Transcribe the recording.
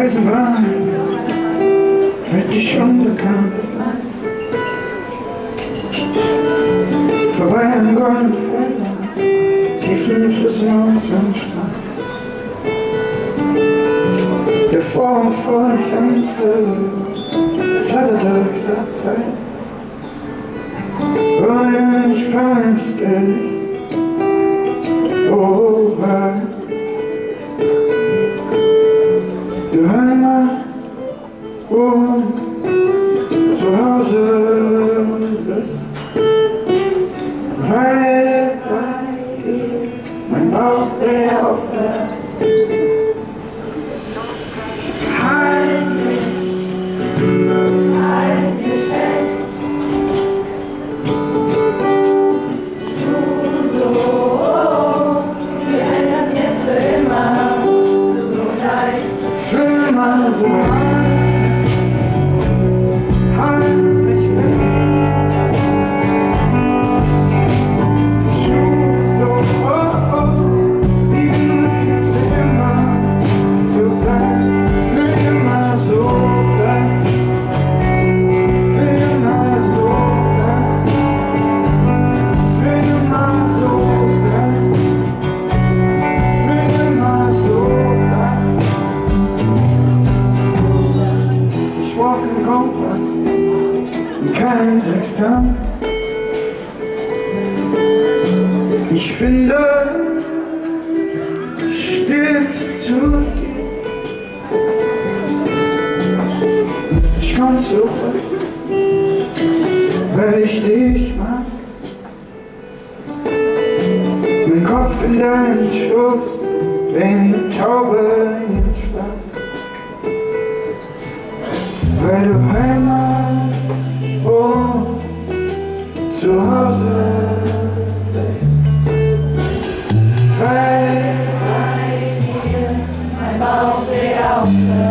Eisenbahn wird dich unbekannt sein. Vorbei an goldenen Feldern, tiefen Flüssen und zum Strand. Der Vorhang vor dem Fenster flattert durchs Abteil. Und ich vermisst dich, oh weil du Heimat und zu Hause bist, weil bei dir mein Bauch weh aufhört. So halt mich fest. So, lieben es jetzt für immer, so bleibt, für immer so bleibt, für immer so bleibt, für immer so bleibt, für immer so bleibt. Walk im Kompass, kein Sextant. Ich finde, ich stehe zu dir. Ich komm zurück, weil ich dich mag. Mein Kopf in deinen Schoß, wie eine Taube in den Schlaf. Weil du Heimat und zu Hause bist, weil bei dir mein Bauch weh aufhört.